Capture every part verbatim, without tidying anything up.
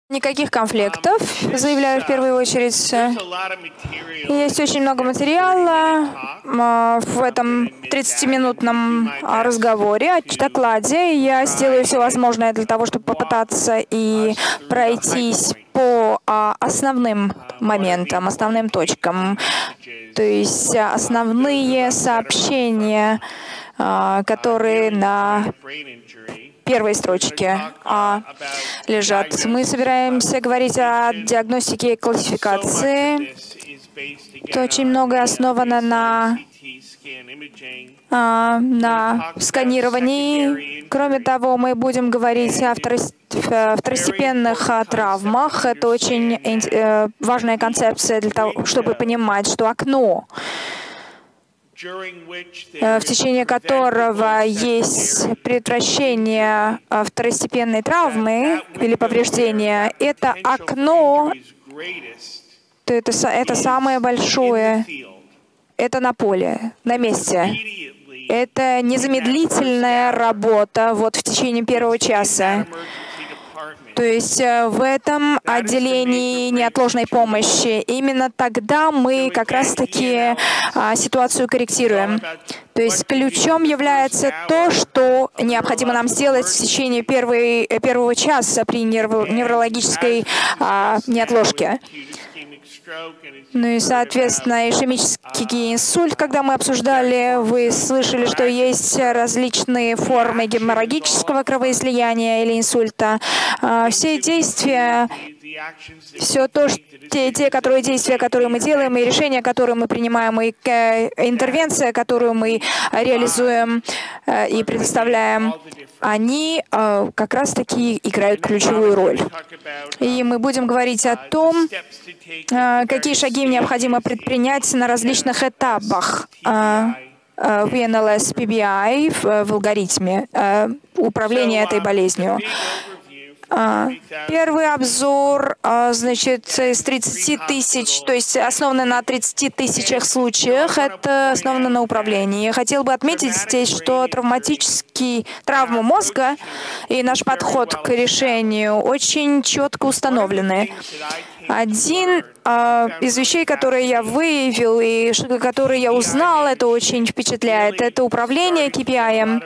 Никаких конфликтов, заявляю в первую очередь. Есть очень много материала в этом тридцатиминутном разговоре, докладе. Я сделаю все возможное для того, чтобы попытаться и пройтись по основным моментам, основным точкам. То есть основные сообщения, которые на первой строчке а, лежат. Мы собираемся говорить о диагностике и классификации. Это очень многое основано на, а, на сканировании. Кроме того, мы будем говорить о второстепенных травмах. Это очень э, важная концепция для того, чтобы понимать, что окно, в течение которого есть предотвращение второстепенной травмы или повреждения, это окно, это, это самое большое, это на поле, на месте. Это незамедлительная работа вот в течение первого часа. То есть в этом отделении неотложной помощи именно тогда мы как раз-таки а, ситуацию корректируем. То есть ключом является то, что необходимо нам сделать в течение первой, первого часа при неврологической а, неотложке. Ну и, соответственно, ишемический инсульт, когда мы обсуждали, вы слышали, что есть различные формы геморрагического кровоизлияния или инсульта. Все действия, все то, что, те, те которые, действия, которые мы делаем, и решения, которые мы принимаем, и интервенция, которую мы реализуем и предоставляем, они э, как раз-таки играют ключевую роль. И мы будем говорить о том, э, какие шаги необходимо предпринять на различных этапах э, э, в эн эл эс пи би ай, в, в алгоритме э, управления этой болезнью. Первый обзор, значит, из тридцати тысяч, то есть основано на тридцати тысячах случаях, это основано на управлении. Я хотел бы отметить здесь, что травматический травма мозга и наш подход к решению очень четко установлены. Один э, из вещей, которые я выявил и которые я узнал, это очень впечатляет, это управление кей пи ай.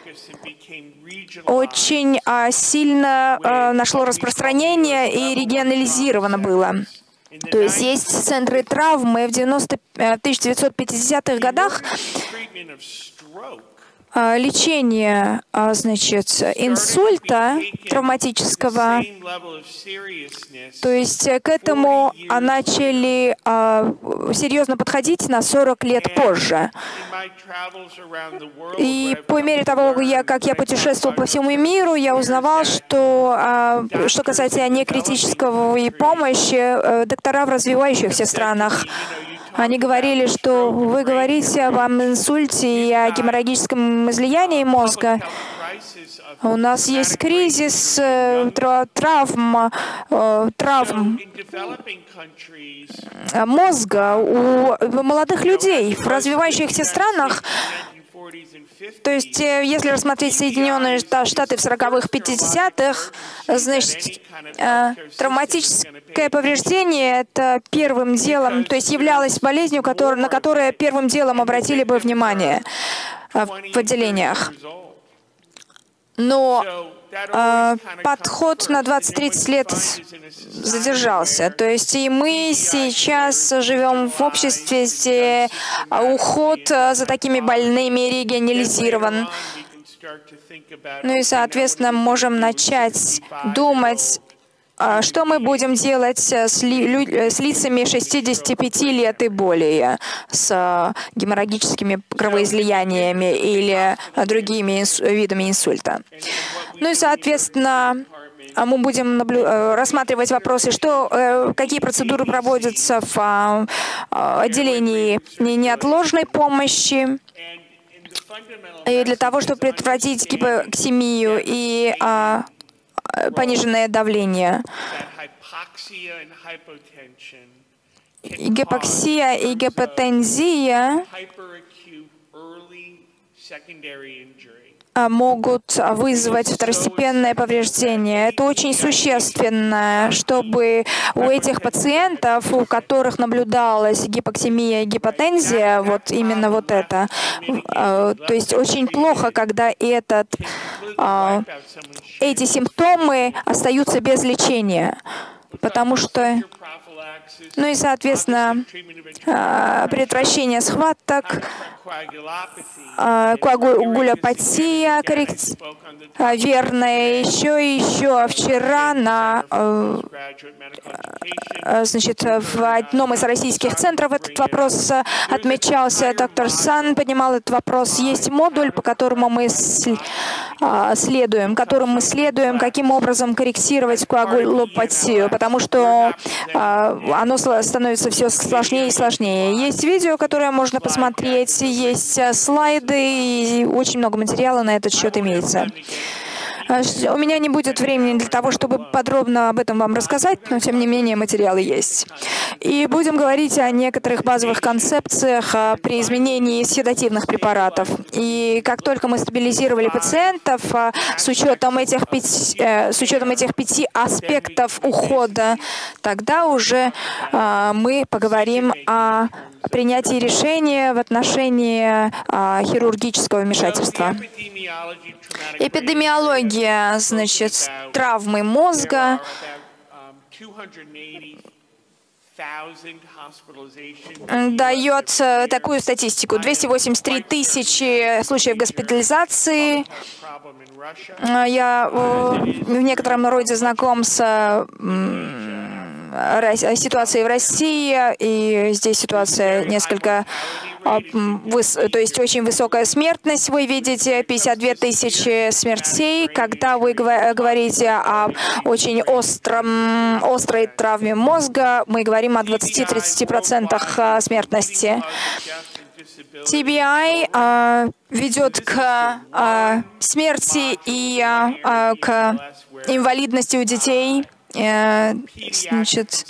Очень а, сильно а, нашло распространение и регионализировано было. То есть есть центры травмы в тысяча девятьсот пятидесятых годах. Лечение, значит, инсульта травматического, то есть к этому начали серьезно подходить на сорок лет позже. И по мере того, как я путешествовал по всему миру, я узнавал, что, что касается некритической помощи, доктора в развивающихся странах, они говорили, что вы говорите об инсульте и о геморрагическом излиянии мозга. У нас есть кризис травм, травм мозга у молодых людей в развивающихся странах. То есть, если рассмотреть Соединенные Штаты в сороковых, пятидесятых, значит, травматическое повреждение — это первым делом, то есть являлось болезнью, который, на которую первым делом обратили бы внимание в отделениях. Но э, подход на двадцать-тридцать лет задержался. То есть и мы сейчас живем в обществе, где уход за такими больными регионализирован. Ну и, соответственно, можем начать думать, что мы будем делать с, ли, с лицами шестидесяти пяти лет и более, с геморрагическими кровоизлияниями или другими инс, видами инсульта. Ну и, соответственно, мы будем наблю... рассматривать вопросы, что, какие процедуры проводятся в отделении неотложной помощи, и для того, чтобы предотвратить гипоксемию и пониженное давление. И гипоксия и гипотензия могут вызвать второстепенное повреждение. Это очень существенно, чтобы у этих пациентов, у которых наблюдалась гипоксемия и гипотензия, вот именно вот это, то есть очень плохо, когда этот, эти симптомы остаются без лечения, потому что, ну и, соответственно, предотвращение схваток, коагулопатия, верная, еще и еще вчера на, значит, в одном из российских центров этот вопрос отмечался. Доктор Сан поднимал этот вопрос. Есть модуль, по которому мы следуем, которым мы следуем, каким образом корректировать коагулопатию, потому что оно становится все сложнее и сложнее. Есть видео, которое можно посмотреть, есть слайды, и очень много материала на этот счет имеется. У меня не будет времени для того, чтобы подробно об этом вам рассказать, но тем не менее материалы есть. И будем говорить о некоторых базовых концепциях при изменении седативных препаратов. И как только мы стабилизировали пациентов с учетом этих пяти, с учетом этих пяти аспектов ухода, тогда уже мы поговорим о принятии решения в отношении хирургического вмешательства. Эпидемиология, значит, травмы мозга. Дает такую статистику. двести восемьдесят три тысячи случаев госпитализации. Я в некотором роде знаком с ситуацией в России, и здесь ситуация несколько, то есть очень высокая смертность, вы видите, пятьдесят две тысячи смертей. Когда вы говорите о очень остром, острой травме мозга, мы говорим о двадцати-тридцати процентах смертности. ти би ай э, ведет к э, смерти и э, к инвалидности у детей. Значит,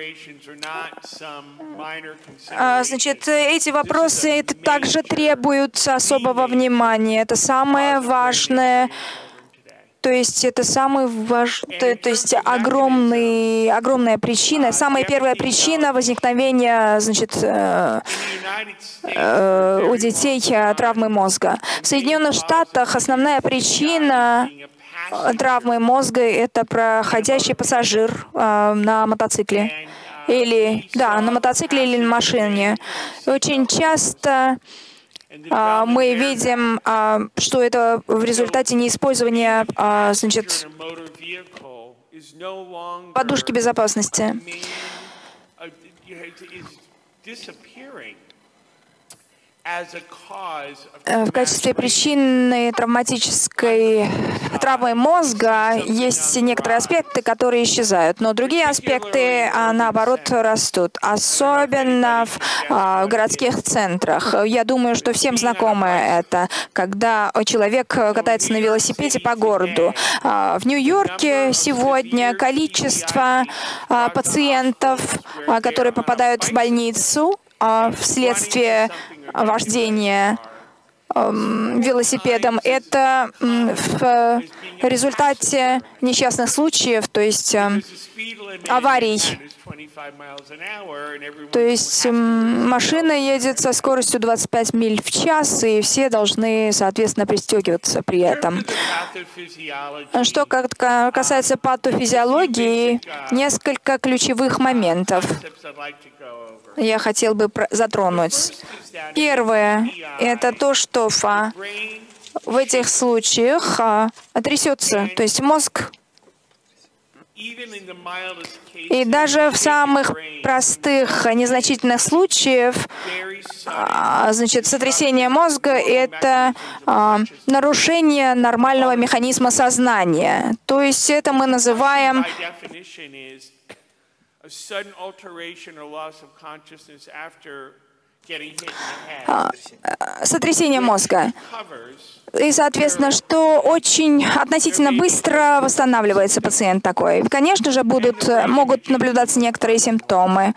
значит, эти вопросы также требуют особого внимания. Это самое важное. То есть это самый важ... то, то есть огромный, огромная причина, самая первая причина возникновения, значит, э, э, у детей травмы мозга. В Соединенных Штатах основная причина травмы мозга — это проходящий пассажир э, на мотоцикле. Или, да, на мотоцикле или на машине. Очень часто э, мы видим, э, что это в результате неиспользования э, значит, подушки безопасности. В качестве причины травматической травмы мозга есть некоторые аспекты, которые исчезают, но другие аспекты, наоборот, растут, особенно в городских центрах. Я думаю, что всем знакомо это, когда человек катается на велосипеде по городу. В Нью-Йорке сегодня количество пациентов, которые попадают в больницу вследствие вождения велосипедом, это в результате несчастных случаев, то есть аварий. То есть машина едет со скоростью двадцать пять миль в час, и все должны, соответственно, пристегиваться при этом. Что касается патофизиологии, несколько ключевых моментов я хотел бы затронуть. Первое — это то, что в этих случаях трясется, то есть мозг. И даже в самых простых, незначительных случаях, значит, сотрясение мозга — это а, нарушение нормального механизма сознания. То есть это мы называем сотрясение мозга. И, соответственно, что очень относительно быстро восстанавливается пациент такой. Конечно же, будут, могут наблюдаться некоторые симптомы.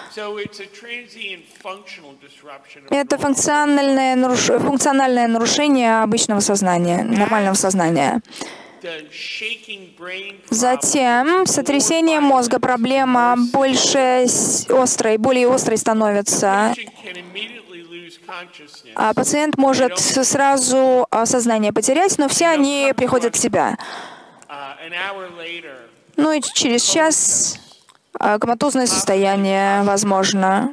Это функциональное, наруш... функциональное нарушение обычного сознания, нормального сознания. Затем сотрясение мозга, проблема больше острой, более острой становится. А пациент может сразу сознание потерять, но все они приходят в себя. Ну и через час коматозное состояние возможно.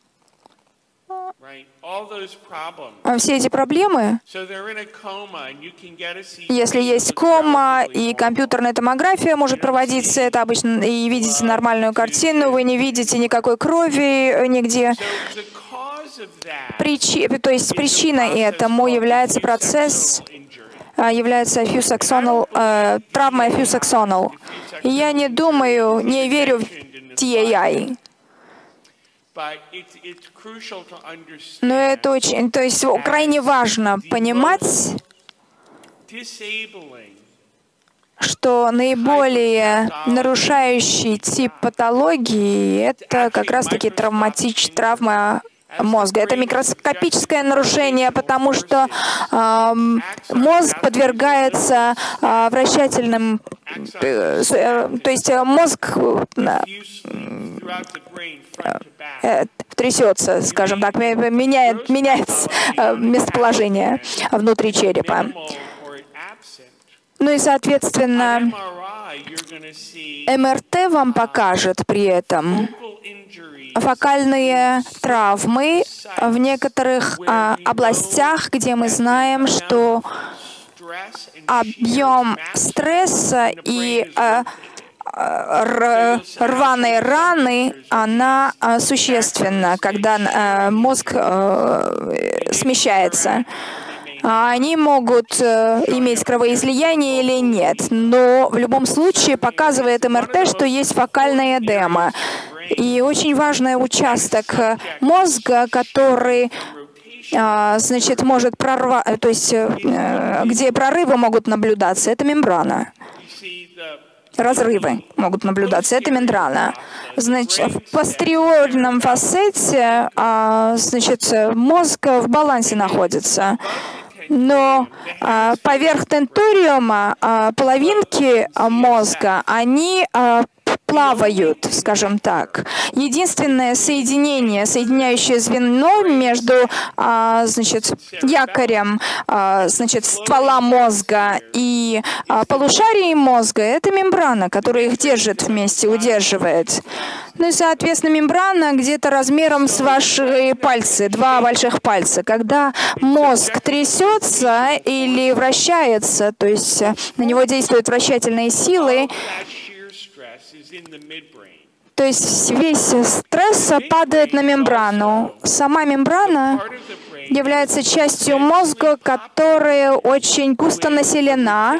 Все эти проблемы, если есть кома и компьютерная томография может проводиться, это обычно, и видите нормальную картину, вы не видите никакой крови нигде. Причи, то есть причиной этому является процесс, является fuse axonal, э, травма fuse axonal. Я не думаю, не верю в ти эй ай. Но это очень, то есть крайне важно понимать, что наиболее нарушающий тип патологии — это как раз-таки травматич, травма мозга. Это микроскопическое нарушение, потому что э, мозг подвергается э, вращательным, э, э, то есть мозг э, э, трясется, скажем так, меняет, меняет э, местоположение внутри черепа. Ну и, соответственно, эм эр тэ вам покажет при этом фокальные травмы в некоторых а, областях, где мы знаем, что объем стресса и а, р, рваные раны, она а, существенна, когда а, мозг а, смещается. Они могут э, иметь кровоизлияние или нет, но в любом случае показывает эм эр тэ, что есть фокальная эдема. И очень важный участок мозга, который, э, значит, может прорвать, то есть э, где прорывы могут наблюдаться, это мембрана. Разрывы могут наблюдаться, это мембрана. Значит, в постериорном фасете, э, значит, мозг в балансе находится. Но а, поверх тенториума а, половинки а, мозга, они а, плавают, скажем так. Единственное соединение, соединяющее звено между а, значит, якорем а, значит, ствола мозга и а, полушарием мозга, это мембрана, которая их держит вместе, удерживает. Ну и, соответственно, мембрана где-то размером с ваши пальцы, два больших пальца. Когда мозг трясется или вращается, то есть на него действуют вращательные силы, то есть весь стресс падает на мембрану. Сама мембрана является частью мозга, которая очень густо населена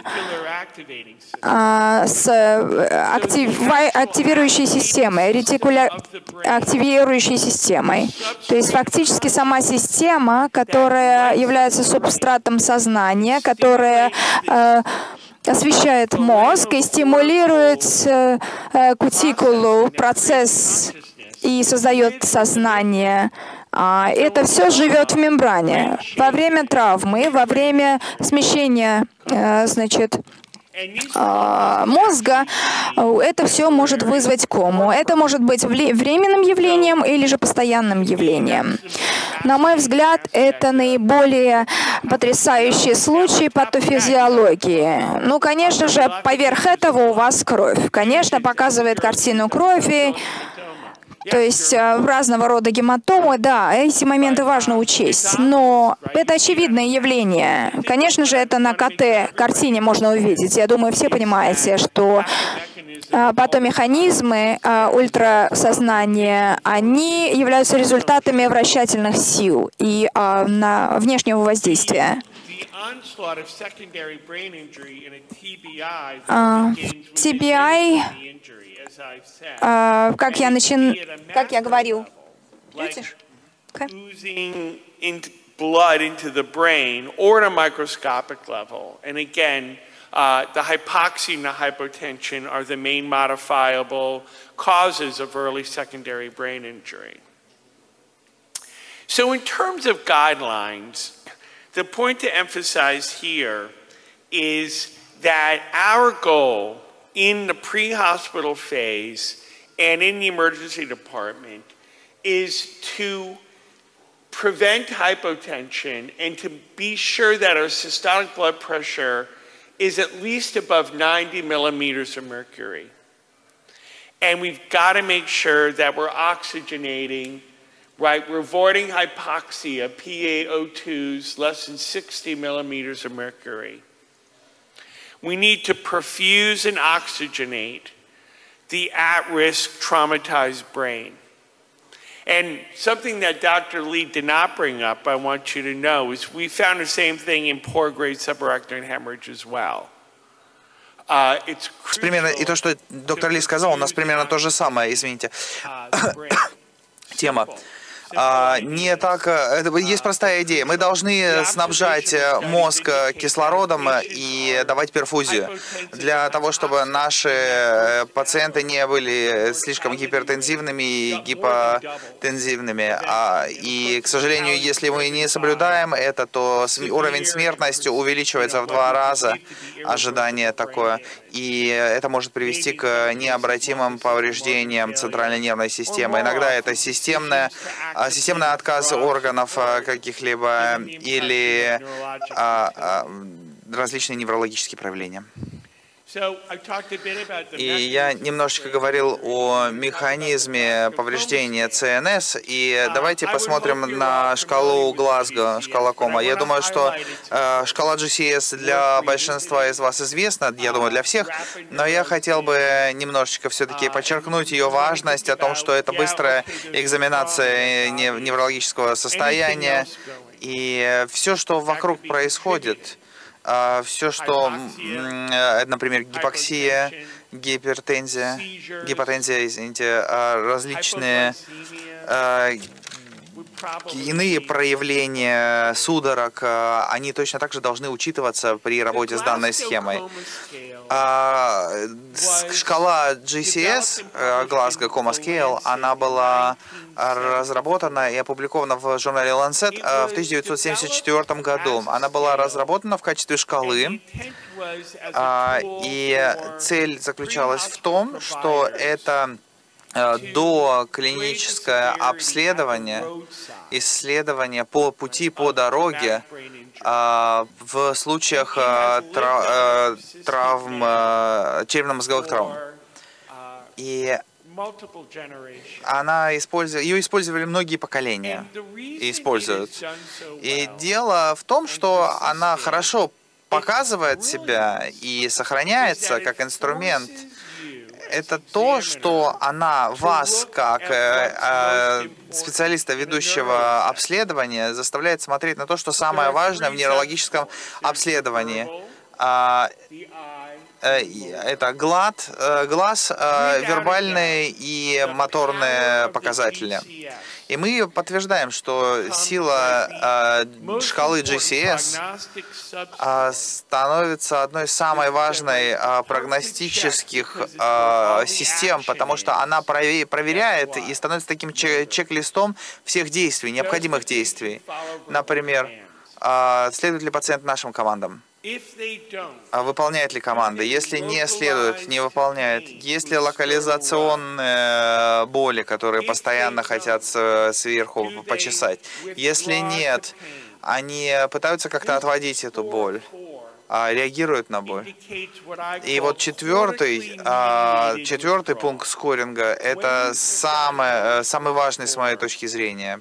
а, с актив, активирующей системой, ретикуля... активирующей системой. То есть фактически сама система, которая является субстратом сознания, которая а, освещает мозг и стимулирует э, кутикулу, процесс и создает сознание. А, это все живет в мембране. Во время травмы, во время смещения, э, значит, мозга, это все может вызвать кому. Это может быть временным явлением или же постоянным явлением. На мой взгляд, это наиболее потрясающий случай патофизиологии. Ну, конечно же, поверх этого у вас кровь. Конечно, показывает картину крови, то есть разного рода гематомы, да, эти моменты важно учесть. Но это очевидное явление. Конечно же, это на ка тэ-картине можно увидеть. Я думаю, все понимаете, что патомеханизмы ультрасознания, они являются результатами вращательных сил и на внешнего воздействия. ти би ай, как я, начин... как я говорил, oozing into blood into the brain or at a microscopic level. And again, uh, the hypoxia and the hypotension are the main modifiable causes of early secondary brain injury. So in terms of guidelines, the point to emphasize here is that our goal in the pre-hospital phase and in the emergency department is to prevent hypotension and to be sure that our systolic blood pressure is at least above ninety millimeters of mercury. And we've got to make sure that we're oxygenating, right? We're avoiding hypoxia, P A O twos less than sixty millimeters of mercury. We need to perfuse and oxygenate the at-risk traumatized brain. And something that Doctor Lee did not bring up, I want you to know, is we found the same thing in poor grade subarachnoid hemorrhage as well. Uh, it's примерно, и то, что доктор Ли сказал, у нас примерно то же самое, извините. Тема. А, не так, это, есть простая идея. Мы должны снабжать мозг кислородом и давать перфузию для того, чтобы наши пациенты не были слишком гипертензивными и гипотензивными. А, и, к сожалению, если мы не соблюдаем это, то уровень смертности увеличивается в два раза, ожидание такое. И это может привести к необратимым повреждениям центральной нервной системы. Иногда это системная системный отказ органов каких-либо или а, а, различные неврологические проявления. И я немножечко говорил о механизме повреждения ЦНС, и давайте посмотрим на шкалу Глазго, шкала Кома. Я думаю, что э, шкала джи си эс для большинства из вас известна, я думаю, для всех, но я хотел бы немножечко все-таки подчеркнуть ее важность, о том, что это быстрая экзаменация неврологического состояния, и все, что вокруг происходит, все, что, например, гипоксия, гипертензия, гипотензия, извините, различные иные проявления судорог, они точно так же должны учитываться при работе с данной схемой. Шкала джи си эс, Glasgow Coma Scale, она была разработана и опубликована в журнале Lancet в тысяча девятьсот семьдесят четвёртом году. Она была разработана в качестве шкалы, и цель заключалась в том, что это доклиническое обследование, исследование по пути, по дороге в случаях травм, черепно-мозговых травм. И она использует, ее использовали многие поколения и используют. И дело в том, что она хорошо показывает себя и сохраняется как инструмент. Это то, что она вас, как э, э, специалиста, ведущего обследования, заставляет смотреть на то, что самое важное в нейрологическом обследовании. Э, э, это глад, э, глаз, э, вербальные и моторные показатели. И мы подтверждаем, что сила э, шкалы джи си эс э, становится одной из самой важной э, прогностических э, систем, потому что она проверяет и становится таким чек-листом всех действий, необходимых действий. Например, э, следует ли пациент нашим командам? Выполняет ли команды? Если не следует, не выполняет. Есть ли локализационные боли, которые постоянно хотят сверху почесать? Если нет, они пытаются как-то отводить эту боль, реагируют на боль. И вот четвертый, четвертый пункт скоринга — это самый, самый важный с моей точки зрения.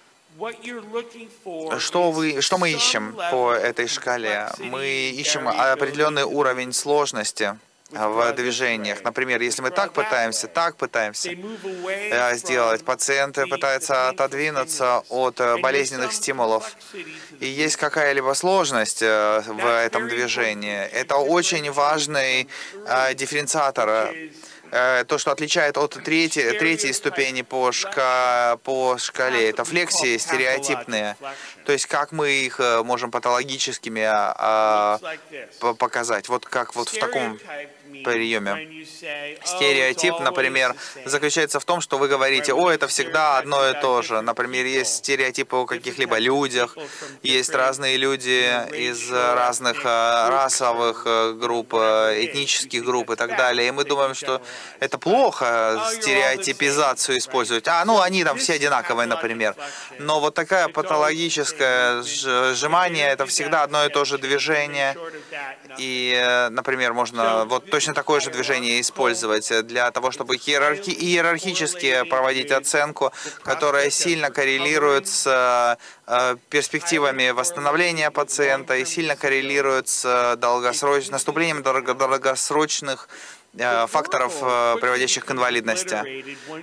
Что, вы, что мы ищем по этой шкале? Мы ищем определенный уровень сложности в движениях. Например, если мы так пытаемся, так пытаемся сделать, пациенты пытаются отодвинуться от болезненных стимулов, и есть какая-либо сложность в этом движении. Это очень важный дифференциатор. то, что отличает от третьей, третьей ступени по, шка, по шкале, это флексии стереотипные. То есть как мы их можем патологическими а, показать. Вот как вот в таком приеме. Стереотип, например, заключается в том, что вы говорите: о, это всегда одно и то же. Например, есть стереотипы о каких-либо людях, есть разные люди из разных расовых групп, этнических групп и так далее. И мы думаем, что это плохо стереотипизацию использовать. А, ну они там все одинаковые, например. Но вот такая патологическое сжимание, это всегда одно и то же движение. И, например, можно вот точно такое же движение использовать для того, чтобы иерархи иерархически проводить оценку, которая сильно коррелирует с перспективами восстановления пациента и сильно коррелирует с долгосроч... наступлением долгосрочных факторов, приводящих к инвалидности.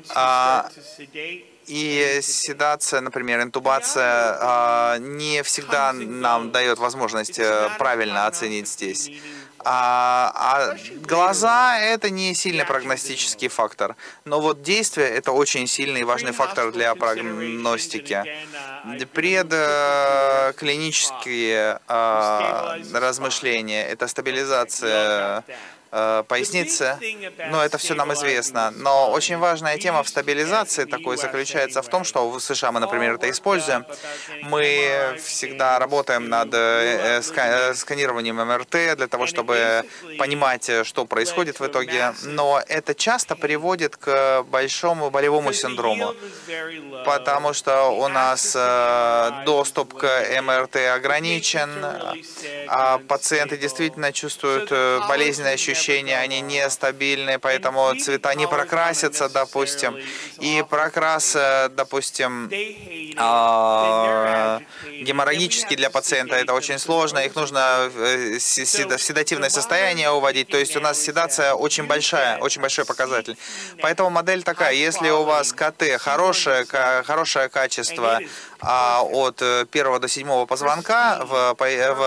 И седация, например, интубация не всегда нам дает возможность правильно оценить здесь. А, а глаза — это не сильный прогностический фактор. Но вот действие — это очень сильный и важный фактор для прогностики. Предклинические а, размышления — это стабилизация поясницы, но это все нам известно. Но очень важная тема в стабилизации такой заключается в том, что в США мы, например, это используем. Мы всегда работаем над сканированием эм эр тэ для того, чтобы понимать, что происходит в итоге. Но это часто приводит к большому болевому синдрому, потому что у нас доступ к эм эр тэ ограничен, а пациенты действительно чувствуют болезненные ощущения, они нестабильны, поэтому цвета не прокрасятся, допустим, и прокрас, допустим, геморрагический для пациента — это очень сложно, их нужно в седативное состояние уводить, то есть у нас седация очень большая, очень большой показатель. Поэтому модель такая: если у вас ка тэ хорошее, хорошее качество от первого до седьмого позвонка в,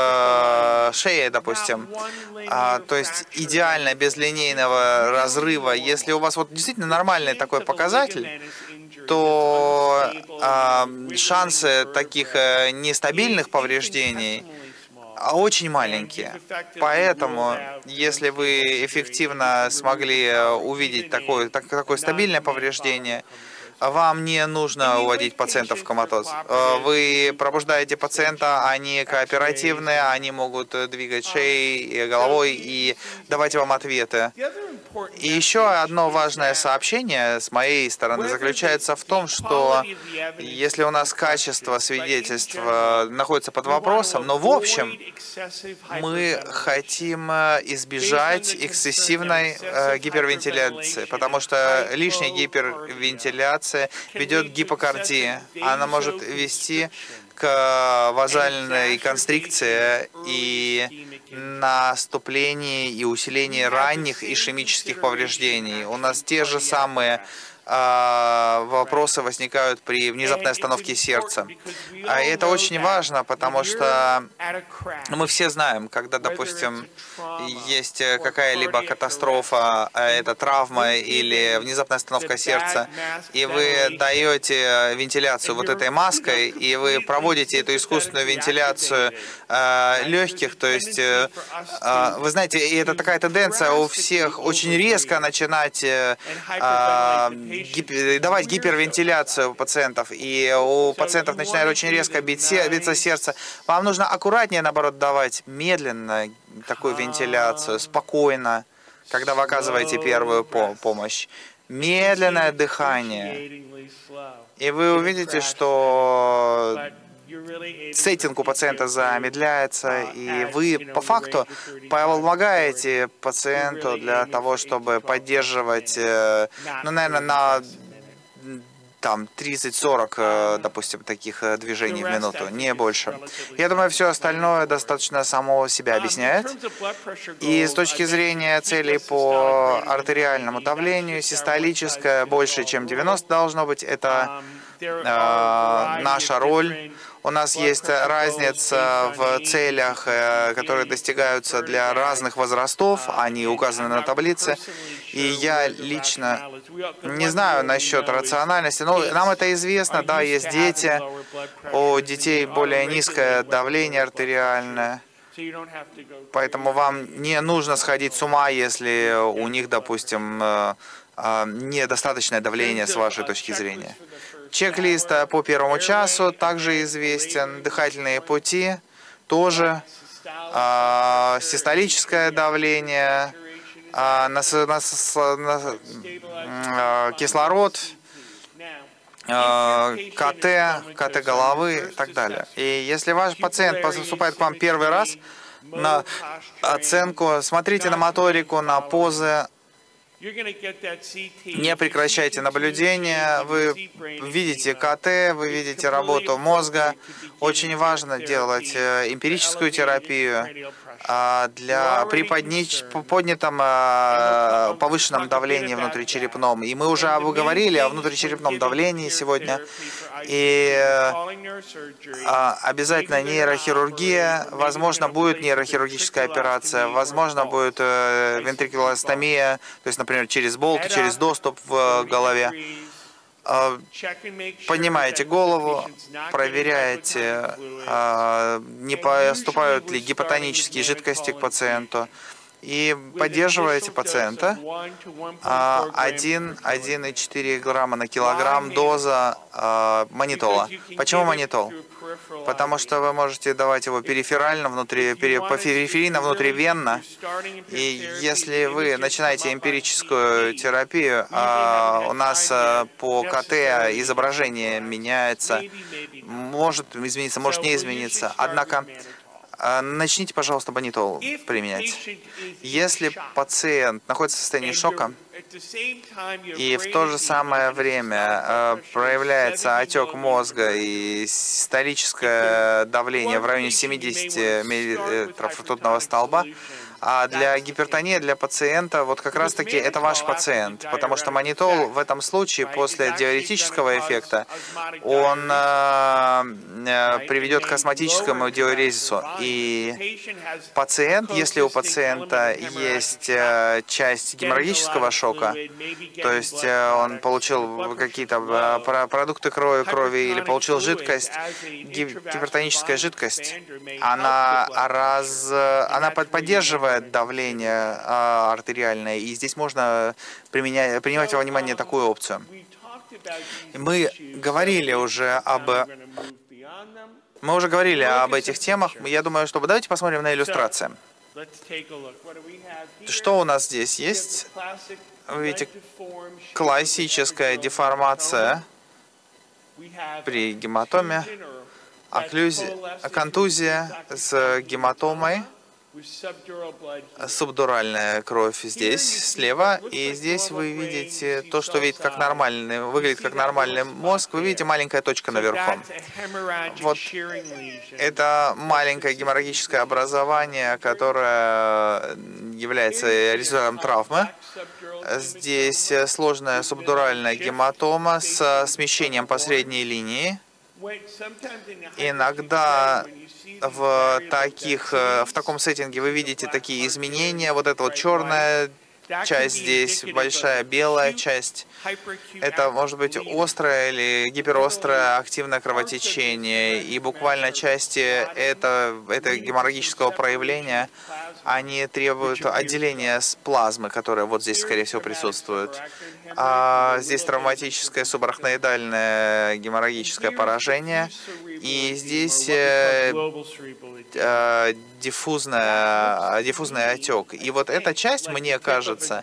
в шее, допустим, то есть идеально без линейного разрыва, если у вас вот действительно нормальный такой показатель, то а, шансы таких а, нестабильных повреждений очень маленькие. Поэтому, если вы эффективно смогли увидеть такое, так, такое стабильное повреждение, вам не нужно уводить пациентов в коматоз. Вы пробуждаете пациента, они кооперативные, они могут двигать шеей и головой и давать вам ответы. И еще одно важное сообщение с моей стороны заключается в том, что если у нас качество свидетельства находится под вопросом, но в общем мы хотим избежать эксцессивной э, гипервентиляции, потому что лишняя гипервентиляция ведет к гипокардии. Она может вести к вазальной констрикции и наступлении и усилении ранних ишемических повреждений. У нас те же самые а, вопросы возникают при внезапной остановке сердца. А это очень важно, потому что мы все знаем, когда, допустим, есть какая-либо катастрофа, это травма или внезапная остановка сердца, и вы даете вентиляцию вот этой маской, и вы проводите эту искусственную вентиляцию э, легких, то есть, э, э, вы знаете, и это такая тенденция у всех очень резко начинать э, э, гип, давать гипервентиляцию у пациентов, и у пациентов начинает очень резко бить, биться сердце. Вам нужно аккуратнее, наоборот, давать медленно такую вентиляцию, спокойно, когда вы оказываете первую по помощь. Медленное дыхание. И вы увидите, что сеттинг у пациента замедляется, и вы по факту помогаете пациенту для того, чтобы поддерживать, ну, наверное, на там тридцать-сорок, допустим, таких движений в минуту, не больше. Я думаю, все остальное достаточно само себя объясняет. И с точки зрения целей по артериальному давлению, систолическое больше, чем девяносто должно быть, это э, наша роль. У нас есть разница в целях, которые достигаются для разных возрастов, они указаны на таблице. И я лично не знаю насчет рациональности, но нам это известно, да, есть дети, у детей более низкое давление артериальное. Поэтому вам не нужно сходить с ума, если у них, допустим, недостаточное давление с вашей точки зрения. Чек-лист по первому часу также известен. Дыхательные пути тоже. Систолическое давление, кислород, КТ, КТ головы и так далее. И если ваш пациент поступает к вам первый раз на оценку, смотрите на моторику, на позы, не прекращайте наблюдение, вы видите КТ, вы видите работу мозга. Очень важно делать эмпирическую терапию для, при поднич, поднятом повышенном давлении внутричерепном. И мы уже говорили о внутричерепном давлении сегодня. И обязательно нейрохирургия, возможно, будет нейрохирургическая операция, возможно, будет вентрикулостомия, то есть, например, через болт, через доступ в голове. Поднимаете голову, проверяете, не поступают ли гипотонические жидкости к пациенту, и поддерживаете пациента. один и четыре грамма на килограмм доза манитола. Почему манитол? Потому что вы можете давать его периферально, внутри, по периферийно, внутривенно. И если вы начинаете эмпирическую терапию, у нас по КТ изображение меняется, может измениться, может не измениться. Однако начните, пожалуйста, манитол применять. Если пациент находится в состоянии шока, и в то же самое время проявляется отек мозга и систолическое давление в районе семидесяти миллилитров ртутного столба, а для гипертонии, для пациента, вот как раз-таки это ваш пациент, потому что манитол в этом случае после диуретического эффекта, он э, приведет к астматическому диурезису. И пациент, если у пациента есть э, часть геморрагического шока, то есть э, он получил какие-то э, продукты крови, крови или получил жидкость, гипертоническая жидкость, она, раз, она поддерживает давление а, артериальное, и здесь можно применять, принимать во внимание такую опцию. Мы говорили уже об... Мы уже говорили об этих темах. Я думаю, что... Давайте посмотрим на иллюстрации. Что у нас здесь есть? Вы видите, классическая деформация при гематоме, окклюзия, контузия с гематомой, субдуральная кровь здесь, слева, и здесь вы видите то, что видит как нормальный, выглядит как нормальный мозг, вы видите маленькая точка наверху. Вот это маленькое геморрагическое образование, которое является результатом травмы. Здесь сложная субдуральная гематома с смещением по средней линии. Иногда в, таких, в таком сеттинге вы видите такие изменения. Вот эта вот черная часть здесь, большая белая часть. Это может быть острое или гиперострое активное кровотечение. И буквально части это, это геморрагического проявления, они требуют отделения с плазмы, которая вот здесь, скорее всего, присутствует. А здесь травматическое субарахноидальное геморрагическое поражение. И здесь э, э, диффузная, диффузный отек. И вот эта часть, мне кажется,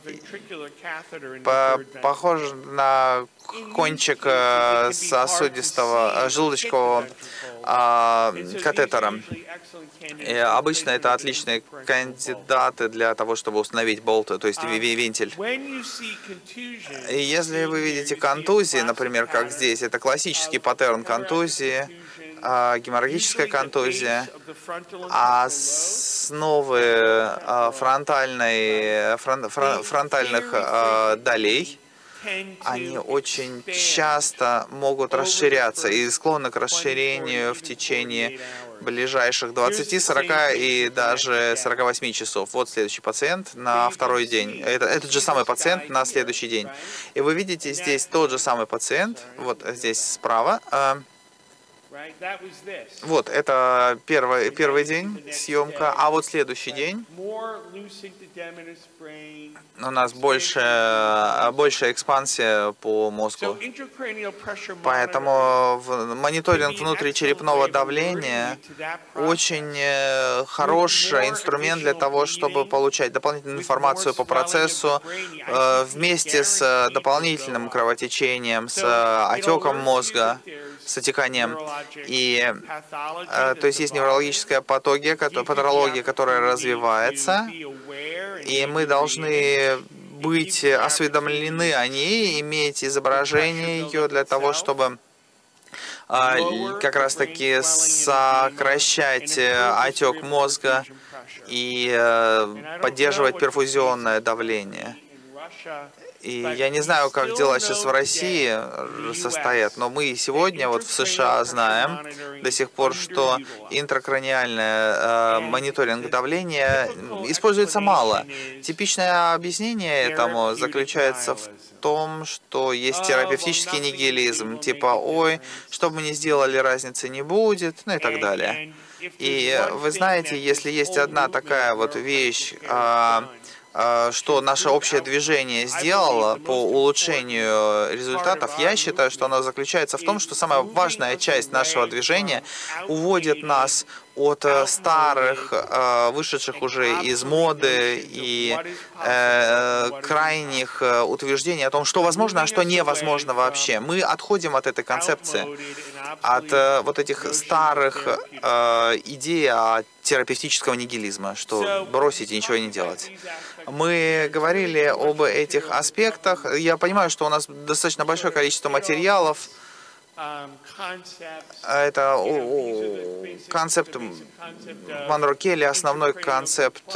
по, похожа на кончик э, сосудистого, желудочкового э, катетера. И обычно это отличные кандидаты для того, чтобы установить болт, то есть вентиль. И если вы видите контузии, например, как здесь, это классический паттерн контузии, геморрагическая контузия, основы фронтальной, фронтальных долей, они очень часто могут расширяться и склонны к расширению в течение ближайших двадцати, сорока и даже сорока восьми часов. Вот следующий пациент на второй день. Это, этот же самый пациент на следующий день. И вы видите здесь тот же самый пациент, вот здесь справа. Вот, это первый, первый день съемка, а вот следующий день у нас больше, большая экспансия по мозгу. Поэтому мониторинг внутричерепного давления очень хороший инструмент для того, чтобы получать дополнительную информацию по процессу вместе с дополнительным кровотечением, с отеком мозга, с отеканием. И, то есть, есть неврологическая патология, патология, которая развивается, и мы должны быть осведомлены о ней, иметь изображение ее для того, чтобы как раз-таки сокращать отек мозга и поддерживать перфузионное давление. И я не знаю, как дела сейчас в России состоят, но мы сегодня вот в США знаем до сих пор, что интракраниальный э, мониторинг давления используется мало. Типичное объяснение этому заключается в том, что есть терапевтический нигилизм, типа «ой, что бы мы ни сделали, разницы не будет», ну и так далее. И вы знаете, если есть одна такая вот вещь, э, что наше общее движение сделало по улучшению результатов, я считаю, что оно заключается в том, что самая важная часть нашего движения уводит нас от старых, вышедших уже из моды и э, крайних утверждений о том, что возможно, а что невозможно вообще. Мы отходим от этой концепции, от э, вот этих старых э, идей о терапевтического нигилизма, что бросить и ничего не делать. Мы говорили об этих аспектах. Я понимаю, что у нас достаточно большое количество материалов. Это концепт Монро Келли, основной концепт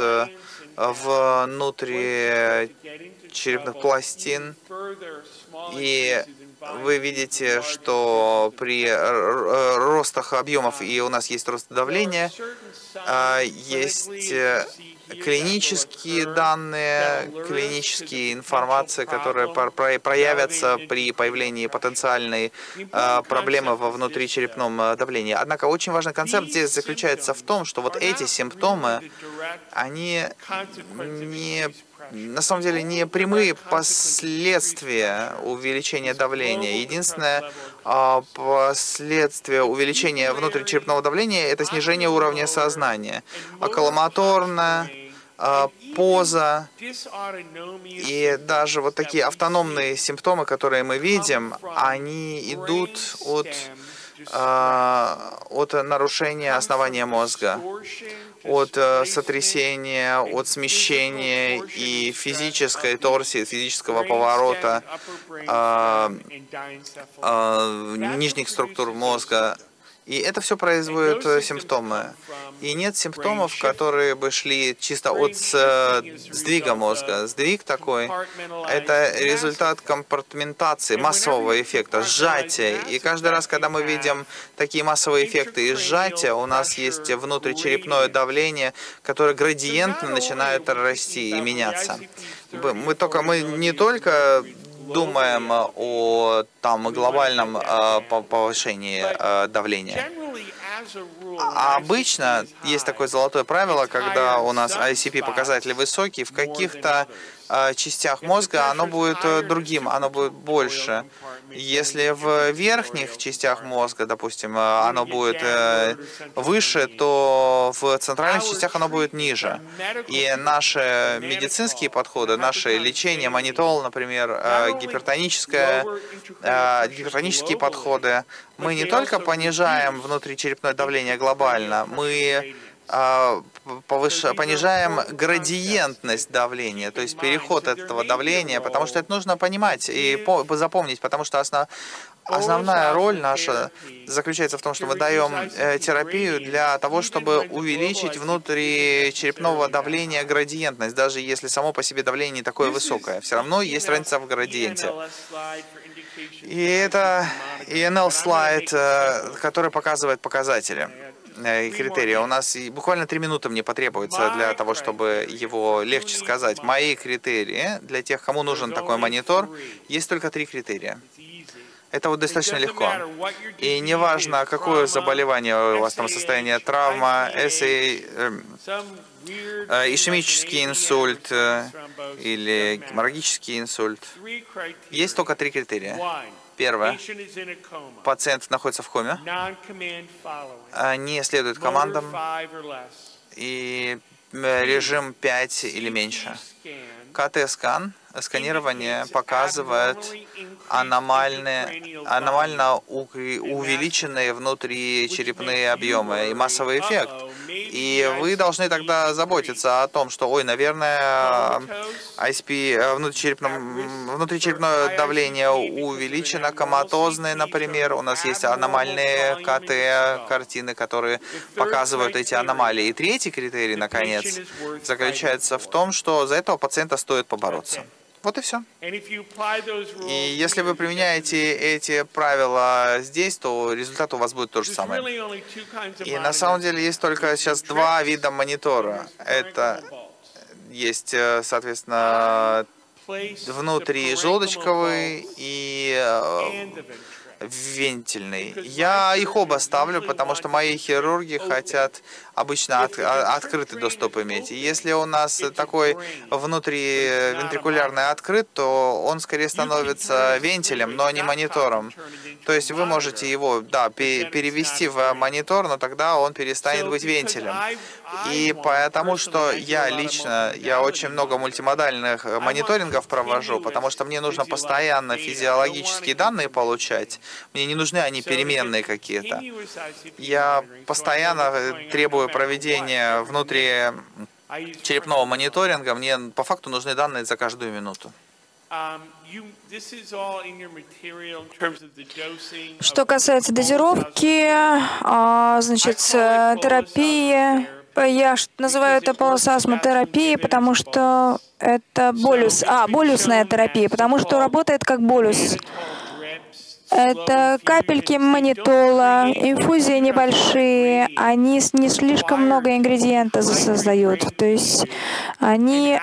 внутричерепных пластин. И вы видите, что при ростах объемов, и у нас есть рост давления, есть клинические данные, клинические информации, которые проявятся при появлении потенциальной проблемы во внутричерепном давлении. Однако очень важный концепт здесь заключается в том, что вот эти симптомы, они не, на самом деле не прямые последствия увеличения давления. Единственное последствие увеличения внутричерепного давления – это снижение уровня сознания. Околомоторное, поза и даже вот такие автономные симптомы, которые мы видим, они идут от, от нарушения основания мозга, от сотрясения, от смещения и физической торсии, физического поворота нижних структур мозга. И это все производит симптомы. И нет симптомов, которые бы шли чисто от сдвига мозга. Сдвиг такой – это результат компартментации, массового эффекта, сжатия. И каждый раз, когда мы видим такие массовые эффекты и сжатия, у нас есть внутричерепное давление, которое градиентно начинает расти и меняться. Мы, только, мы не только думаем о там, глобальном э, повышении э, давления. А обычно есть такое золотое правило, когда у нас ай си пи показатели высокие, в каких-то э, частях мозга оно будет э, другим, оно будет больше. Если в верхних частях мозга, допустим, оно будет э, выше, то в центральных частях оно будет ниже. И наши медицинские подходы, наше лечение, манитол, например, э, гипертоническое, э, гипертонические подходы, мы не только понижаем внутричерепное давление глобально, мы повыш... понижаем градиентность давления, то есть переход этого давления, потому что это нужно понимать и запомнить, потому что основ... основная роль наша заключается в том, что мы даем э, терапию для того, чтобы увеличить внутричерепного давления градиентность, даже если само по себе давление не такое высокое, все равно есть разница в градиенте. И это и эн эл-слайд, который показывает показатели и критерии. У нас буквально три минуты мне потребуется для того, чтобы его легче сказать. Мои критерии, для тех, кому нужен такой монитор, есть только три критерия. Это вот достаточно легко. И неважно, какое заболевание у вас там, состояние травма, эсэ, э, ишемический инсульт э, или геморрагический инсульт. Есть только три критерия. Первое. Пациент находится в коме, не следует командам и режим пять или меньше. ка тэ-скан, сканирование показывает аномальные, аномально увеличенные внутричерепные объемы и массовый эффект. И вы должны тогда заботиться о том, что, ой, наверное, ай эс пи, внутричерепное давление увеличено, коматозное, например. У нас есть аномальные ка тэ-картины, которые показывают эти аномалии. И третий критерий, наконец, заключается в том, что за этого пациента стоит побороться. Вот и все. И если вы применяете эти правила здесь, то результат у вас будет тот же самый. И на самом деле есть только сейчас два вида монитора. Это есть, соответственно, внутрижелудочковый и вентильный. Я их оба ставлю, потому что мои хирурги хотят обычно от, открытый доступ иметь. И если у нас такой внутривентрикулярный открыт, то он скорее становится вентилем, но не монитором. То есть вы можете его, да, перевести в монитор, но тогда он перестанет быть вентилем. И потому что я лично, я очень много мультимодальных мониторингов провожу, потому что мне нужно постоянно физиологические данные получать. Мне не нужны они переменные какие-то. Я постоянно требую проведения внутричерепного мониторинга. Мне по факту нужны данные за каждую минуту. Что касается дозировки, значит, терапии, я называю это полусасмотерапией, потому что это болюс, а, болюсная терапия, потому что работает как болюс. Это капельки манитола, инфузии небольшие, они не слишком много ингредиентов создают, то есть они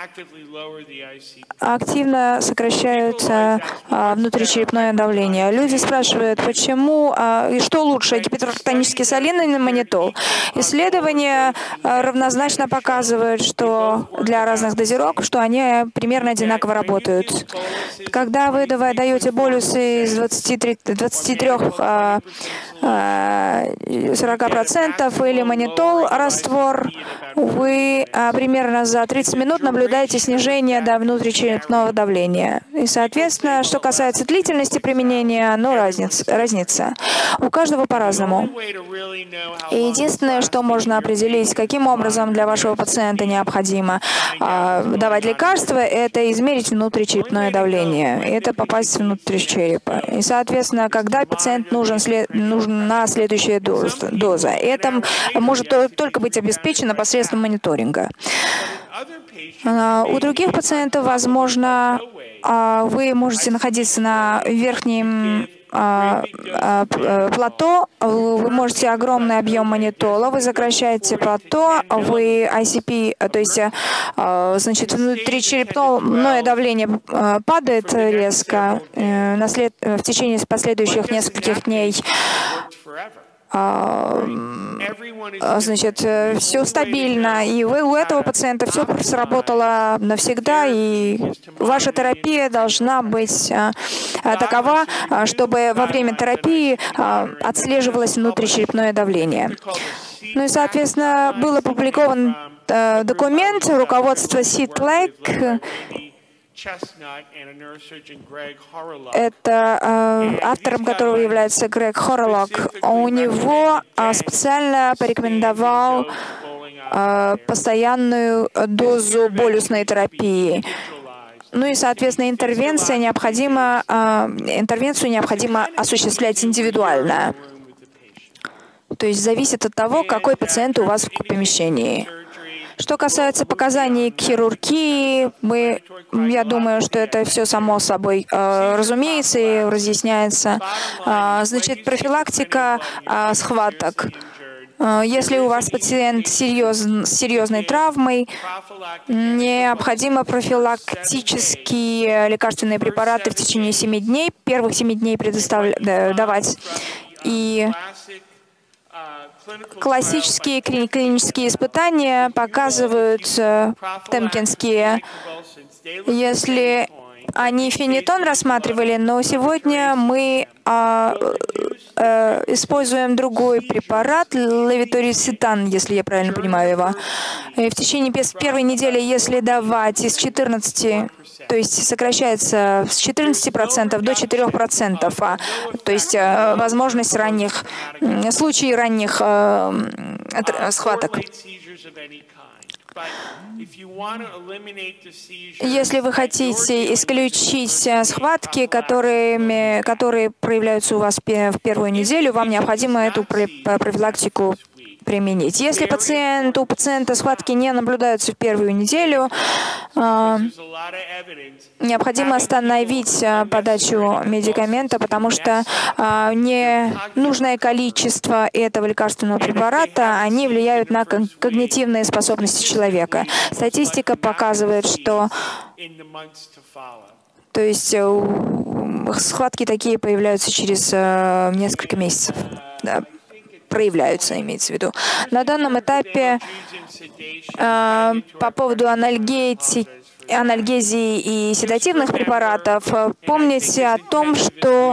активно сокращают а, внутричерепное давление. Люди спрашивают, почему а, и что лучше, гипертонический солин или манитол? Исследования а, равнозначно показывают, что для разных дозировок, что они примерно одинаково работают. Когда вы даете болюсы из двадцати трёх — сорока процентов или манитол раствор, вы а, примерно за тридцать минут наблюдаете снижение до внутричерепного давления. И, соответственно, что касается длительности применения, ну, разница. разница. У каждого по-разному. И единственное, что можно определить, каким образом для вашего пациента необходимо а, давать лекарства, это измерить внутричерепное давление. Это попасть внутрь черепа. И, соответственно, когда пациент нужен, след, нужен на следующая доза, доза, это может только быть обеспечено посредством мониторинга. У других пациентов, возможно, вы можете находиться на верхнем плато, вы можете огромный объем манитола, вы сокращаете плато, вы ай си пи, то есть, значит, внутричерепное давление падает резко в течение последующих нескольких дней. Значит, все стабильно, и вы, у этого пациента все сработало навсегда, и ваша терапия должна быть а, такова, чтобы во время терапии а, отслеживалось внутричерепное давление. Ну и, соответственно, был опубликован а, документ руководства сит-лейк. Это э, автором которого является Грег Хоролок. У него э, специально порекомендовал постоянную дозу болюсной терапии. Ну и, соответственно, интервенция необходимо, интервенцию необходимо осуществлять индивидуально. То есть зависит от того, какой пациент у вас в помещении. Что касается показаний к хирургии, мы, я думаю, что это все само собой э, разумеется и разъясняется. Э, значит, профилактика э, схваток. Э, если у вас пациент серьез, с серьезной травмой, необходимо профилактические лекарственные препараты в течение семи дней, первых семи дней предоставлять, давать. И классические клинические испытания показывают темкинские, если они фенитон рассматривали, но сегодня мы а, а, используем другой препарат, левиториситан, если я правильно понимаю его. И в течение первой недели, если давать из четырнадцати, то есть сокращается с четырнадцати процентов до четырёх процентов, а, то есть а, возможность ранних, случаи ранних а, схваток. Если вы хотите исключить схватки, которые, которые проявляются у вас в первую неделю, вам необходимо эту профилактику применить. Если пациент, у пациента схватки не наблюдаются в первую неделю, э, необходимо остановить подачу медикамента, потому что э, ненужное количество этого лекарственного препарата, они влияют на когнитивные способности человека. Статистика показывает, что то есть э, схватки такие появляются через э, несколько месяцев. Да. Проявляются, имеется в виду. На данном этапе э, по поводу анальгетики, анальгезии и седативных препаратов, помните о том, что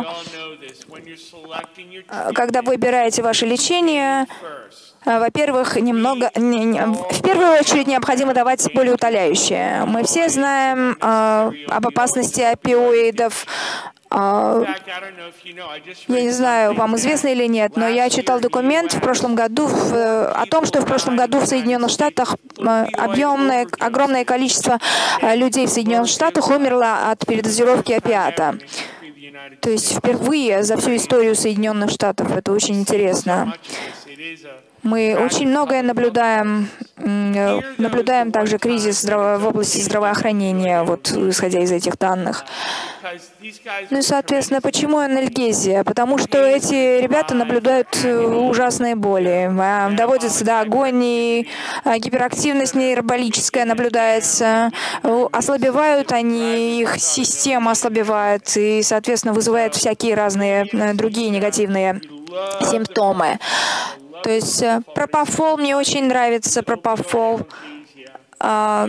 э, когда вы выбираете ваше лечение, э, во-первых, немного, не, не, в первую очередь необходимо давать болеутоляющее. Мы все знаем э, об опасности опиоидов. Я не знаю, вам известно или нет, но я читал документ в прошлом году в, о том, что в прошлом году в Соединенных Штатах объемное, огромное количество людей в Соединенных Штатах умерло от передозировки опиата. То есть впервые за всю историю Соединенных Штатов. Это очень интересно. Мы очень многое наблюдаем, наблюдаем также кризис в области здравоохранения, вот исходя из этих данных. Ну и, соответственно, почему анальгезия? Потому что эти ребята наблюдают ужасные боли, доводятся до агонии, гиперактивность нейроболическая наблюдается, ослабевают они, их система ослабевает и, соответственно, вызывает всякие разные другие негативные симптомы. То есть пропофол мне очень нравится, пропофол. Мы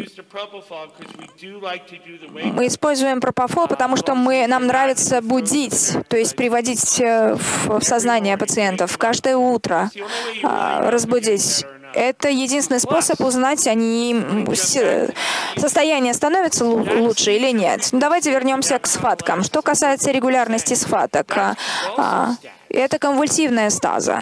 используем пропофол, потому что мы, нам нравится будить, то есть приводить в сознание пациентов каждое утро, разбудить. Это единственный способ узнать, они состояние становится лучше или нет. Давайте вернемся к схваткам. Что касается регулярности схваток, это конвульсивная стаза.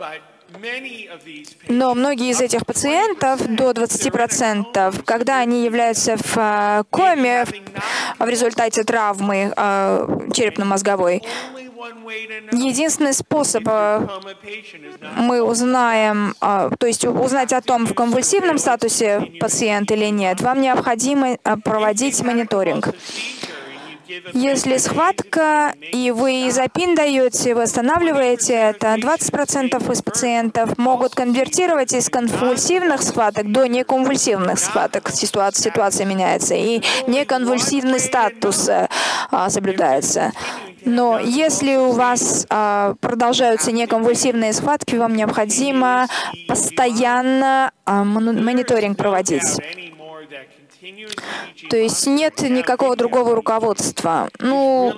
Но многие из этих пациентов, до двадцати процентов, когда они являются в коме в результате травмы черепно-мозговой, единственный способ мы узнаем, то есть узнать о том, в конвульсивном статусе пациент или нет, вам необходимо проводить мониторинг. Если схватка, и вы изопин даете, вы останавливаете это, двадцать процентов из пациентов могут конвертировать из конвульсивных схваток до неконвульсивных схваток. Ситуация, ситуация меняется, и неконвульсивный статус а, соблюдается. Но если у вас а, продолжаются неконвульсивные схватки, вам необходимо постоянно а, мониторинг проводить. То есть нет никакого другого руководства. Ну,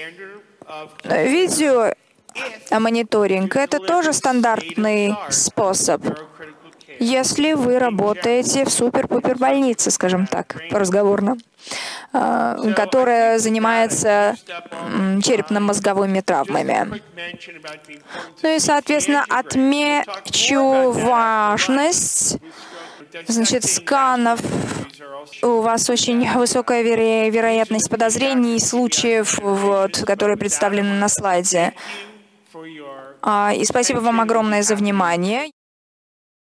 видео мониторинг — это тоже стандартный способ, если вы работаете в супер-пупер больнице, скажем так, по-разговорно, которая занимается черепно-мозговыми травмами. Ну и, соответственно, отмечу важность значит, сканов. У вас очень высокая веро вероятность подозрений и случаев, вот, которые представлены на слайде. И спасибо вам огромное за внимание.